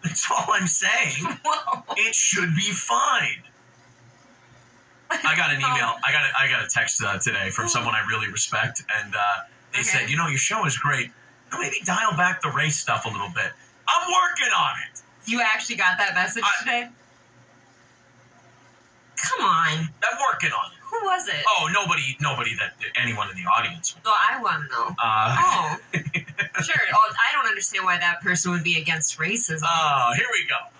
That's all I'm saying. Whoa. It should be fine. I got an email. I got a text today from someone I really respect, and they said, your show is great. Maybe dial back the race stuff a little bit. I'm working on it. You actually got that message today? Come on. I'm working on it. Who was it? Oh, nobody that anyone in the audience. Well, I want to know. Sure. Oh, I don't understand why that person would be against racism. Here we go.